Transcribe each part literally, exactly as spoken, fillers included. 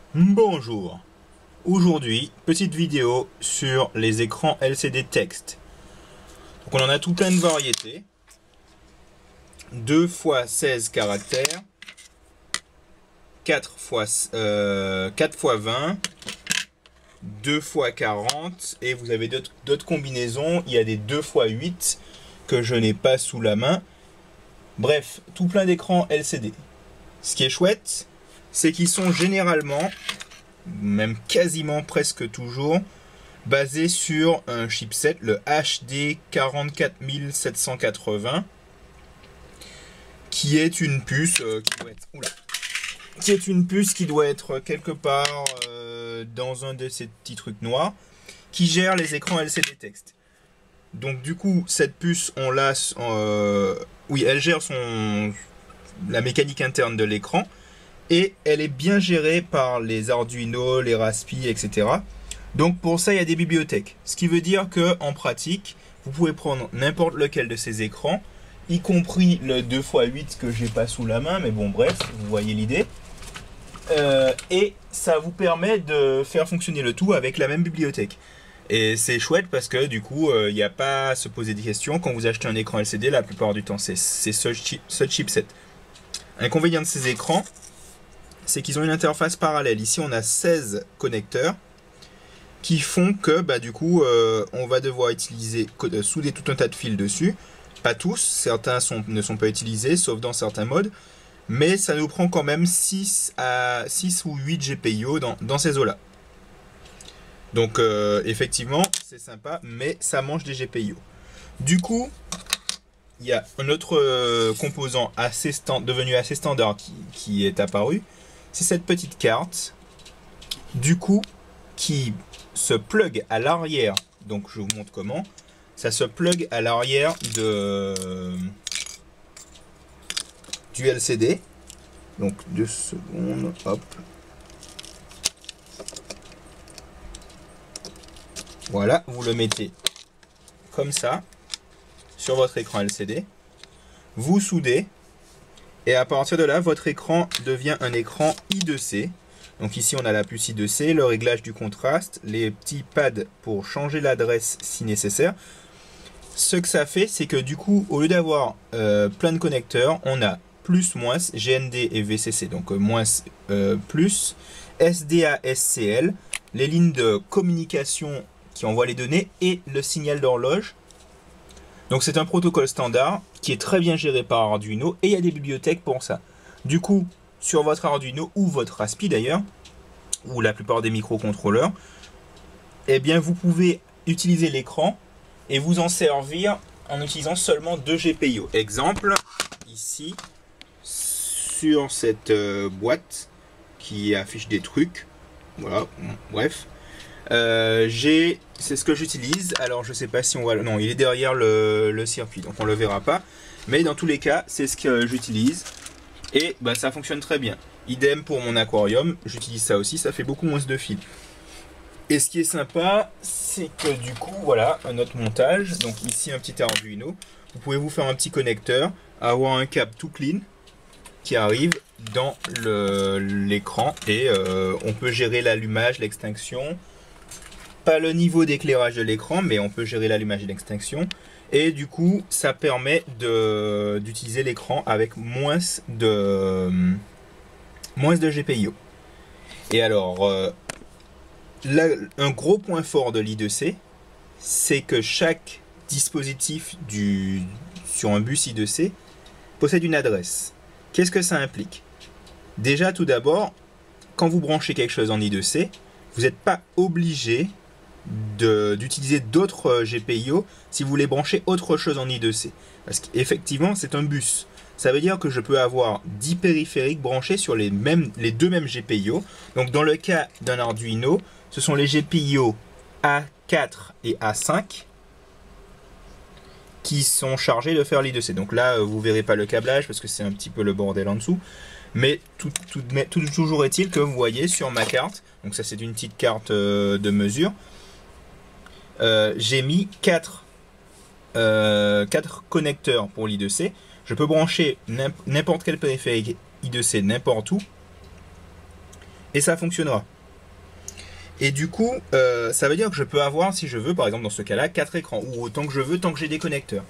Bonjour, aujourd'hui petite vidéo sur les écrans L C D texte. Donc on en a tout plein de variétés, deux fois seize caractères, quatre fois vingt, deux fois quarante et vous avez d'autres combinaisons, il y a des deux fois huit que je n'ai pas sous la main. Bref, tout plein d'écrans L C D. Ce qui est chouette, c'est qu'ils sont généralement, même quasiment presque toujours, basés sur un chipset, le H D quarante-quatre mille sept cent quatre-vingts, qui est une puce euh, qui doit être, oula, qui est une puce qui doit être quelque part euh, dans un de ces petits trucs noirs, qui gère les écrans L C D texte. Donc du coup, cette puce, on l'a, euh, oui, elle gère son, la mécanique interne de l'écran. Et elle est bien gérée par les Arduino, les Raspi, et cetera. Donc pour ça, il y a des bibliothèques. Ce qui veut dire que en pratique, vous pouvez prendre n'importe lequel de ces écrans, y compris le deux fois huit que j'ai pas sous la main, mais bon bref, vous voyez l'idée. Euh, et ça vous permet de faire fonctionner le tout avec la même bibliothèque. Et c'est chouette parce que du coup, il euh, n'y a pas à se poser des questions. Quand vous achetez un écran L C D, la plupart du temps, c'est ce, chip, ce chipset. L'inconvénient de ces écrans, c'est qu'ils ont une interface parallèle. Ici, on a seize connecteurs qui font que, bah, du coup, euh, on va devoir utiliser, euh, souder tout un tas de fils dessus. Pas tous, certains sont, ne sont pas utilisés, sauf dans certains modes. Mais ça nous prend quand même six, à, six ou huit G P I O dans, dans ces eaux-là. Donc, euh, effectivement, c'est sympa, mais ça mange des G P I O. Du coup, il y a un autre euh, composant assez stand, devenu assez standard qui, qui est apparu. C'est cette petite carte, du coup, qui se plug à l'arrière. Donc, je vous montre comment. Ça se plug à l'arrière de du L C D. Donc, deux secondes, hop. Voilà, vous le mettez comme ça sur votre écran L C D. Vous soudez. Et à partir de là, votre écran devient un écran I deux C. Donc ici, on a la puce I deux C, le réglage du contraste, les petits pads pour changer l'adresse si nécessaire. Ce que ça fait, c'est que du coup, au lieu d'avoir euh, plein de connecteurs, on a plus, moins, G N D et V C C. Donc euh, moins, euh, plus, S D A, S C L, les lignes de communication qui envoient les données et le signal d'horloge. Donc c'est un protocole standard qui est très bien géré par Arduino et il y a des bibliothèques pour ça. Du coup, sur votre Arduino ou votre Raspi d'ailleurs, ou la plupart des microcontrôleurs, eh bien vous pouvez utiliser l'écran et vous en servir en utilisant seulement deux G P I O. Exemple, ici, sur cette euh, boîte qui affiche des trucs, voilà, bref. Euh, j'ai, c'est ce que j'utilise. Alors je sais pas si on voit, non, il est derrière le, le circuit, donc on le verra pas. Mais dans tous les cas, c'est ce que j'utilise et bah ça fonctionne très bien. Idem pour mon aquarium, j'utilise ça aussi, ça fait beaucoup moins de fils. Et ce qui est sympa, c'est que du coup, voilà, un autre montage. Donc ici un petit Arduino. Vous pouvez vous faire un petit connecteur, avoir un câble tout clean qui arrive dans l'écran et euh, on peut gérer l'allumage, l'extinction. Pas le niveau d'éclairage de l'écran, mais on peut gérer l'allumage et l'extinction. Et du coup, ça permet d'utiliser l'écran avec moins de, moins de G P I O. Et alors, euh, là, un gros point fort de l'I deux C, c'est que chaque dispositif du, sur un bus I deux C possède une adresse. Qu'est-ce que ça implique? Déjà, tout d'abord, quand vous branchez quelque chose en I deux C, vous n'êtes pas obligé d'utiliser d'autres G P I O si vous voulez brancher autre chose en I deux C. Parce qu'effectivement, c'est un bus. Ça veut dire que je peux avoir dix périphériques branchés sur les, mêmes, les deux mêmes G P I O. Donc dans le cas d'un Arduino, ce sont les G P I O A quatre et A cinq qui sont chargés de faire l'I deux C. Donc là, vous ne verrez pas le câblage parce que c'est un petit peu le bordel en dessous. Mais tout, tout, tout, toujours est-il que vous voyez sur ma carte, donc ça c'est une petite carte euh, de mesure, euh, j'ai mis quatre euh, connecteurs pour l'I deux C. Je peux brancher n'importe quel périphérique I deux C n'importe où. et ça fonctionnera. Et du coup, euh, ça veut dire que je peux avoir, si je veux, par exemple dans ce cas-là, quatre écrans, ou autant que je veux, tant que j'ai des connecteurs.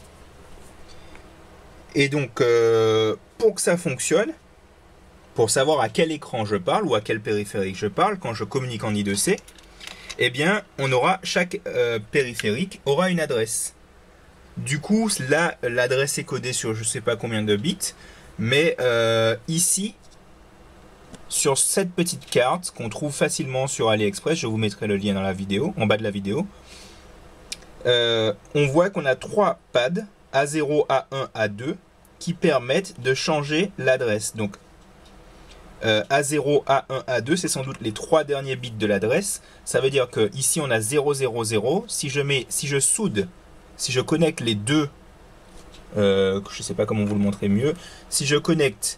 Et donc, euh, pour que ça fonctionne, pour savoir à quel écran je parle, ou à quel périphérique je parle, quand je communique en I deux C, eh bien, on aura, chaque euh, périphérique aura une adresse. Du coup, là, l'adresse est codée sur je ne sais pas combien de bits, mais euh, ici, sur cette petite carte qu'on trouve facilement sur AliExpress, je vous mettrai le lien dans la vidéo, en bas de la vidéo, euh, on voit qu'on a trois pads A zéro, A un, A deux qui permettent de changer l'adresse. Donc euh, A zéro, A un, A deux, c'est sans doute les trois derniers bits de l'adresse. Ça veut dire que ici on a zéro zéro zéro. Si je mets, si je soude, si je connecte les deux, euh, je ne sais pas comment vous le montrer mieux, si je connecte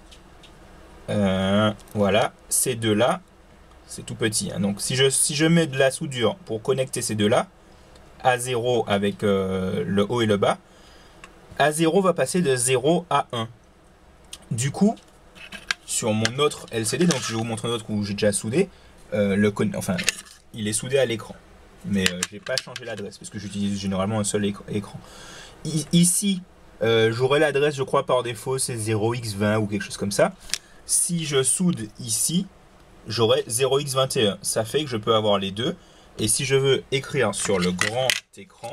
Euh, voilà, ces deux-là, c'est tout petit. Hein. Donc, si je, si je mets de la soudure pour connecter ces deux-là, A zéro avec euh, le haut et le bas, A zéro va passer de zéro à un. Du coup, sur mon autre L C D, donc je vais vous montrer un autre où j'ai déjà soudé, euh, le, enfin, il est soudé à l'écran. Mais euh, je n'ai pas changé l'adresse parce que j'utilise généralement un seul écran. I ici, euh, j'aurai l'adresse, je crois, par défaut, c'est zéro x vingt ou quelque chose comme ça. Si je soude ici, j'aurai zéro x vingt et un. Ça fait que je peux avoir les deux. Et si je veux écrire sur le grand écran,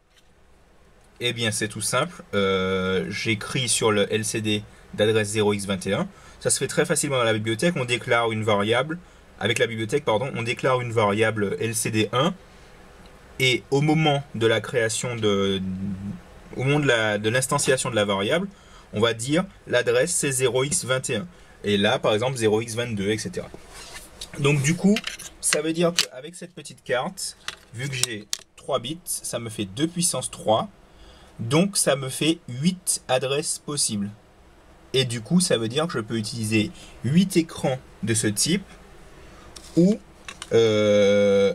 eh bien c'est tout simple. Euh, J'écris sur le L C D d'adresse zéro x vingt et un. Ça se fait très facilement dans la bibliothèque. On déclare une variable. Avec la bibliothèque, pardon, on déclare une variable L C D un. Et au moment de la création de... Au moment de l'instanciation de, de la variable, on va dire l'adresse c'est zéro x vingt et un. Et là, par exemple, zéro x vingt-deux, et cetera. Donc du coup, ça veut dire qu'avec cette petite carte, vu que j'ai trois bits, ça me fait deux puissance trois. Donc ça me fait huit adresses possibles. Et du coup, ça veut dire que je peux utiliser huit écrans de ce type. Ou... Euh,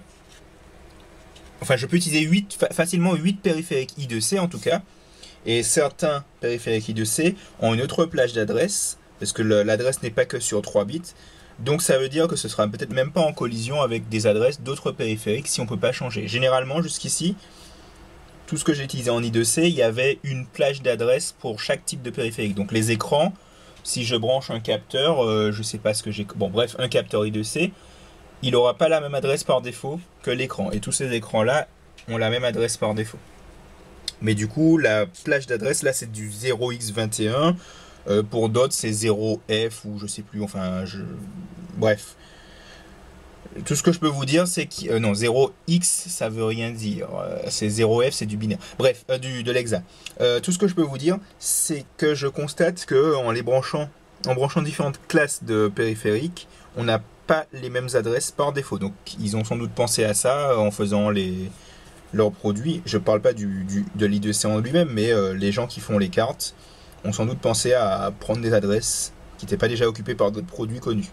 enfin, je peux utiliser huit, facilement huit périphériques I deux C en tout cas. Et certains périphériques I deux C ont une autre plage d'adresse. Parce que l'adresse n'est pas que sur trois bits. Donc ça veut dire que ce sera peut-être même pas en collision avec des adresses d'autres périphériques si on ne peut pas changer. Généralement, jusqu'ici, tout ce que j'ai utilisé en I deux C, il y avait une plage d'adresse pour chaque type de périphérique. Donc les écrans, si je branche un capteur, euh, je ne sais pas ce que j'ai... Bon bref, un capteur I deux C, il n'aura pas la même adresse par défaut que l'écran. Et tous ces écrans-là ont la même adresse par défaut. Mais du coup, la plage d'adresse, là, c'est du zéro x vingt et un. Euh, pour d'autres, c'est zéro F ou je sais plus, enfin, je... bref. Tout ce que je peux vous dire, c'est que... Euh, non, zéro x, ça veut rien dire. Euh, c'est zéro F, c'est du binaire. Bref, euh, du, de l'hexa. Euh, tout ce que je peux vous dire, c'est que je constate que en les branchant, en branchant différentes classes de périphériques, on n'a pas les mêmes adresses par défaut. Donc, ils ont sans doute pensé à ça en faisant les... leurs produits. Je parle pas du, du, de l'I deux C en lui-même, mais euh, les gens qui font les cartes ont sans doute pensé à prendre des adresses qui n'étaient pas déjà occupées par d'autres produits connus.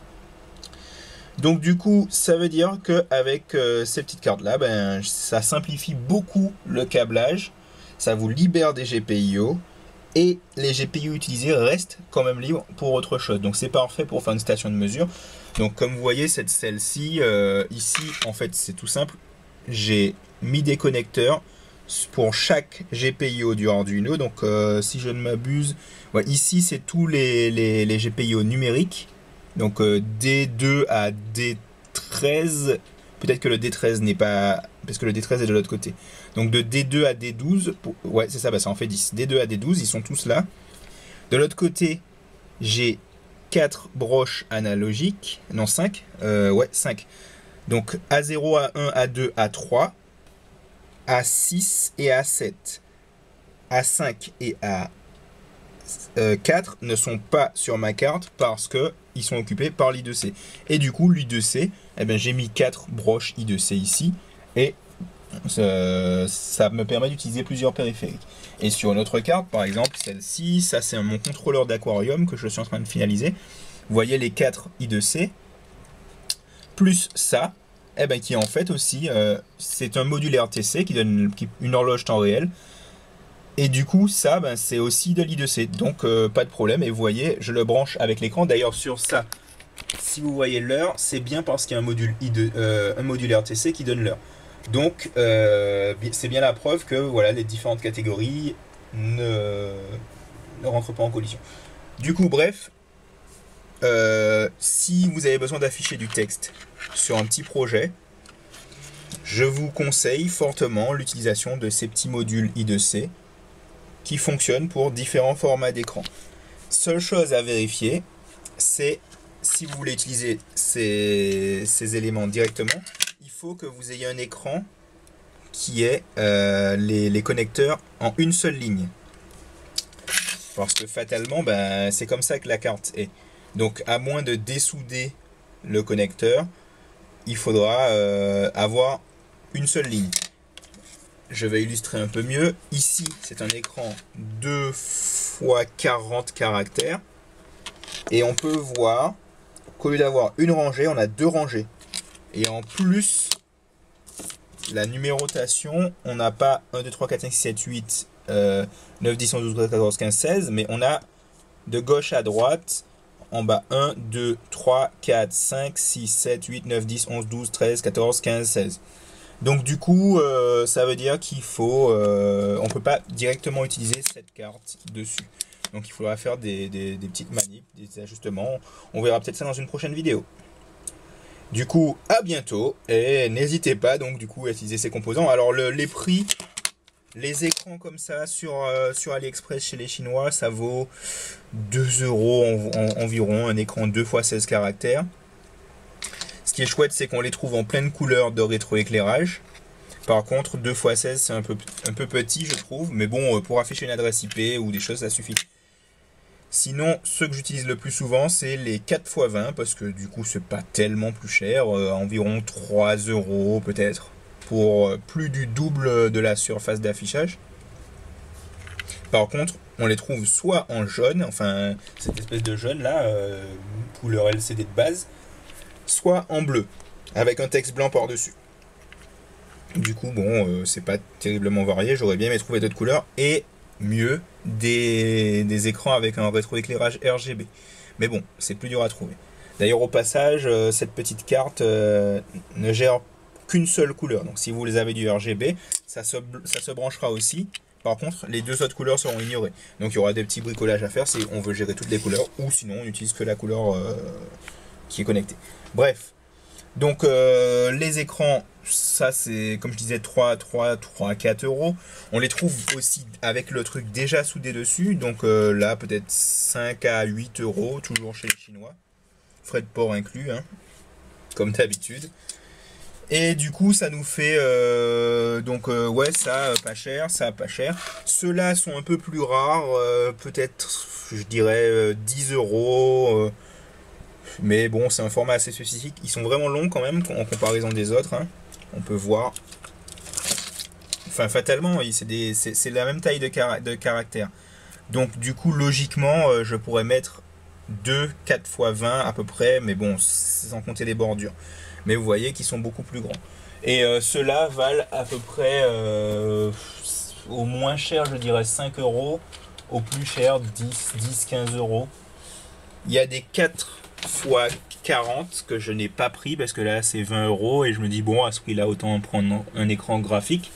Donc du coup, ça veut dire qu'avec euh, ces petites cartes-là, ben, ça simplifie beaucoup le câblage, ça vous libère des G P I O, et les G P I O utilisés restent quand même libres pour autre chose. Donc c'est parfait pour faire une station de mesure. Donc comme vous voyez, cette celle-ci, euh, ici, en fait, c'est tout simple. J'ai mis des connecteurs pour chaque G P I O du Arduino. Donc euh, si je ne m'abuse, ouais, ici c'est tous les, les, les G P I O numériques. Donc euh, D deux à D treize. Peut-être que le D treize n'est pas... Parce que le D treize est de l'autre côté. Donc de D deux à D douze. Pour... Ouais, c'est ça, bah, ça en fait dix. D deux à D douze, ils sont tous là. De l'autre côté, j'ai quatre broches analogiques. Non, cinq. Euh, ouais, cinq. Donc A zéro, A un, A deux, A trois. A six et A sept. A cinq et A quatre ne sont pas sur ma carte parce que ils sont occupés par l'I deux C. Et du coup, l'I deux C, eh ben, j'ai mis quatre broches I deux C ici et ça, ça me permet d'utiliser plusieurs périphériques. Et sur une autre carte, par exemple, celle-ci, ça c'est mon contrôleur d'aquarium que je suis en train de finaliser. Vous voyez les quatre I deux C plus ça. Eh ben, qui en fait aussi, euh, c'est un module R T C qui donne qui, une horloge temps réel. Et du coup, ça, ben, c'est aussi de l'I deux C. Donc, euh, pas de problème. Et vous voyez, je le branche avec l'écran. D'ailleurs, sur ça, si vous voyez l'heure, c'est bien parce qu'il y a un module, I deux, euh, un module R T C qui donne l'heure. Donc, euh, c'est bien la preuve que voilà, les différentes catégories ne, ne rentrent pas en collision. Du coup, bref, euh, si vous avez besoin d'afficher du texte sur un petit projet, je vous conseille fortement l'utilisation de ces petits modules I deux C qui fonctionnent pour différents formats d'écran. Seule chose à vérifier, c'est si vous voulez utiliser ces, ces éléments directement, il faut que vous ayez un écran qui ait euh, les, les connecteurs en une seule ligne. Parce que fatalement, ben, c'est comme ça que la carte est. Donc à moins de dessouder le connecteur, il faudra euh, avoir une seule ligne. Je vais illustrer un peu mieux. Ici, c'est un écran deux fois quarante caractères. Et on peut voir qu'au lieu d'avoir une rangée, on a deux rangées. Et en plus, la numérotation, on n'a pas un, deux, trois, quatre, cinq, six, sept, huit, euh, neuf, dix, onze, douze, quatorze, quinze, seize, mais on a de gauche à droite, en bas un, deux, trois, quatre, cinq, six, sept, huit, neuf, dix, onze, douze, treize, quatorze, quinze, seize. Donc du coup, euh, ça veut dire qu'il faut, euh, on ne peut pas directement utiliser cette carte dessus. Donc il faudra faire des, des, des petites manips, des ajustements. On verra peut-être ça dans une prochaine vidéo. Du coup, à bientôt et n'hésitez pas donc du coup à utiliser ces composants. Alors le, les prix, les écrans comme ça sur, euh, sur AliExpress chez les Chinois, ça vaut deux euros en, en, environ, un écran deux fois seize caractères. Ce qui est chouette, c'est qu'on les trouve en pleine couleur de rétroéclairage. Par contre, deux fois seize, c'est un peu, un peu petit, je trouve. Mais bon, pour afficher une adresse I P ou des choses, ça suffit. Sinon, ceux que j'utilise le plus souvent, c'est les quatre fois vingt. Parce que du coup, c'est pas tellement plus cher. Euh, environ trois euros peut-être. Pour plus du double de la surface d'affichage. Par contre, on les trouve soit en jaune, enfin, cette espèce de jaune là, euh, couleur L C D de base, soit en bleu, avec un texte blanc par-dessus. Du coup, bon, euh, c'est pas terriblement varié, j'aurais bien aimé trouver d'autres couleurs, et mieux, des, des écrans avec un rétroéclairage R G B. Mais bon, c'est plus dur à trouver. D'ailleurs, au passage, euh, cette petite carte euh, ne gère qu'une seule couleur. Donc si vous les avez du R G B, ça se, ça se branchera aussi. Par contre, les deux autres couleurs seront ignorées. Donc il y aura des petits bricolages à faire si on veut gérer toutes les couleurs, ou sinon on n'utilise que la couleur euh, qui est connectée. Bref, donc euh, les écrans, ça c'est comme je disais trois, trois, trois, quatre euros. On les trouve aussi avec le truc déjà soudé dessus. Donc euh, là peut-être cinq à huit euros, toujours chez les Chinois. Frais de port inclus, hein, comme d'habitude. Et du coup, ça nous fait, euh, donc euh, ouais, ça pas cher, ça pas cher. Ceux-là sont un peu plus rares, euh, peut-être, je dirais, euh, dix euros. Euh, mais bon, c'est un format assez spécifique. Ils sont vraiment longs quand même, en comparaison des autres. Hein. On peut voir. Enfin, fatalement, c'est la même taille de, car de caractère. Donc du coup, logiquement, euh, je pourrais mettre deux, quatre fois vingt à peu près, mais bon, sans compter les bordures. Mais vous voyez qu'ils sont beaucoup plus grands. Et euh, ceux-là valent à peu près, euh, au moins cher, je dirais cinq euros, au plus cher dix, dix, quinze euros. Il y a des quatre fois quarante que je n'ai pas pris parce que là c'est vingt euros et je me dis bon, à ce prix-là, autant prendre un écran graphique.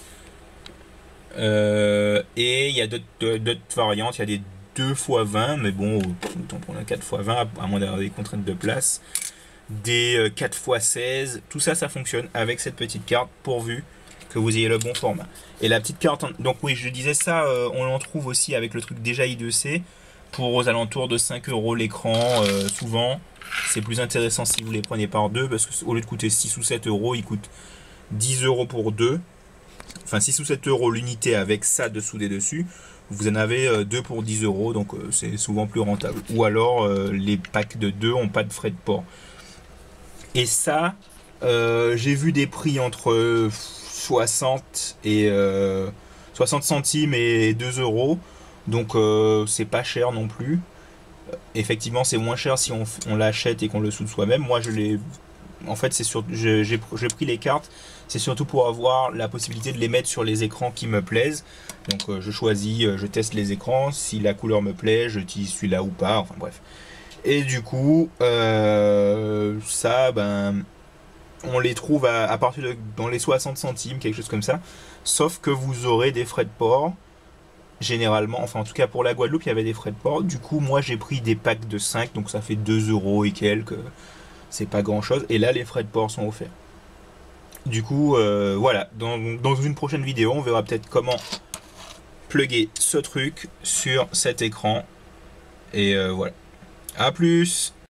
Euh, et il y a d'autres variantes, il y a des deux fois vingt, mais bon, autant prendre un quatre fois vingt à moins d'avoir des contraintes de place. Des quatre fois seize, tout ça, ça fonctionne avec cette petite carte pourvu que vous ayez le bon format. Et la petite carte, donc oui, je disais ça, euh, on en trouve aussi avec le truc déjà I deux C pour aux alentours de cinq euros l'écran. Euh, souvent, c'est plus intéressant si vous les prenez par deux parce qu'au lieu de coûter six ou sept euros, ils coûtent dix euros pour deux. Enfin, six ou sept euros l'unité avec ça de soudé dessus. Vous en avez deux pour dix euros, donc euh, c'est souvent plus rentable. Ou alors, euh, les packs de deux n'ont pas de frais de port. Et ça, euh, j'ai vu des prix entre soixante et euh, soixante centimes et deux euros. Donc euh, c'est pas cher non plus. Effectivement, c'est moins cher si on, on l'achète et qu'on le soude soi-même. Moi, je l'ai. En fait, c'est sur. J'ai pris les cartes. C'est surtout pour avoir la possibilité de les mettre sur les écrans qui me plaisent. Donc euh, je choisis, je teste les écrans. Si la couleur me plaît, j'utilise celui-là ou pas. Enfin bref. Et du coup, euh, ça, ben, on les trouve à, à partir de dans les soixante centimes, quelque chose comme ça. Sauf que vous aurez des frais de port, généralement, enfin en tout cas pour la Guadeloupe, il y avait des frais de port. Du coup, moi j'ai pris des packs de cinq, donc ça fait deux euros et quelques. C'est pas grand chose. Et là, les frais de port sont offerts. Du coup, euh, voilà. Dans, dans une prochaine vidéo, on verra peut-être comment plugger ce truc sur cet écran. Et euh, voilà. A plus!